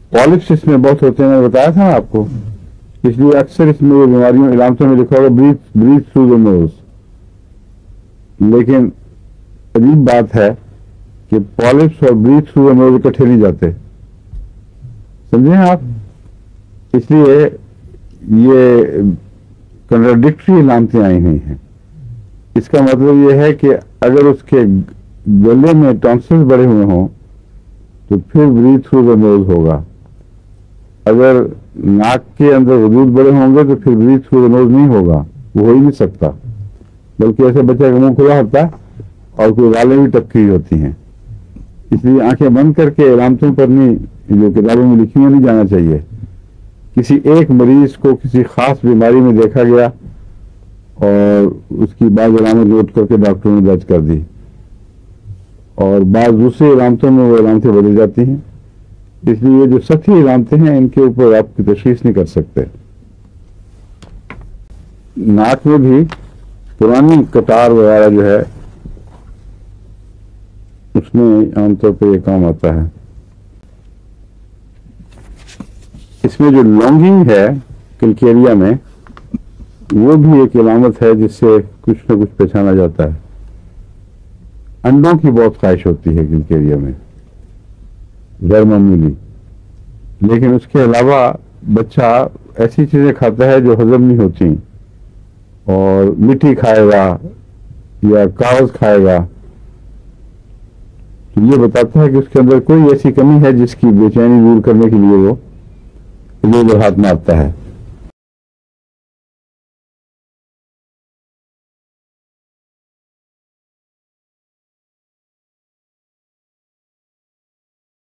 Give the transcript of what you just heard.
Polyps इसमें बहुत होते हैं, मैंने बताया था ना आपको, इसलिए अक्सर इसमें ये बीमारियों इलामतों में लिखा होगा ब्रीथ थ्रू द नोज। लेकिन अजीब बात है कि पॉलिप्स और ब्रीथ थ्रू द नोज इकट्ठे नहीं जाते, समझे आप? इसलिए ये कंट्राडिक्टरी इलामतें आई हुई हैं। इसका मतलब ये है कि अगर उसके गले में टॉन्सिल्स बढ़े हुए हों तो फिर ब्रीथ थ्रू द नोज होगा, अगर नाक के अंदर वजूद बड़े होंगे तो फिर ब्रीथ थ्रू द नोज नहीं होगा, वो हो ही नहीं सकता। बल्कि ऐसे बच्चे का मुंह खुला होता है और कोई गालें भी टपकी होती हैं। इसलिए आंखें बंद करके इलामतों पर नहीं, जो किताबों में लिखी हुई, नहीं जाना चाहिए। किसी एक मरीज को किसी खास बीमारी में देखा गया और उसकी बाद इलामत नोट करके डॉक्टरों ने दर्ज कर दी, और बाद दूसरी इलामतों में वो इलामतें बदल जाती हैं। इसलिए ये जो सतही इलामतें हैं इनके ऊपर आपकी तशखीस नहीं कर सकते। नाक में भी पुरानी कटार वगैरह जो है उसमें आमतौर पर यह काम आता है। इसमें जो लॉन्गिंग है किलकेरिया में, वो भी एक इलामत है जिससे कुछ न कुछ पहचाना जाता है। अंडों की बहुत ख्वाहिश होती है किलकेरिया में, गैर मामूली, लेकिन उसके अलावा बच्चा ऐसी चीजें खाता है जो हजम नहीं होती, और मिट्टी खाएगा या कागज खाएगा, तो ये बताता है कि उसके अंदर कोई ऐसी कमी है जिसकी बेचैनी दूर करने के लिए वो इधर हाथ मारता है।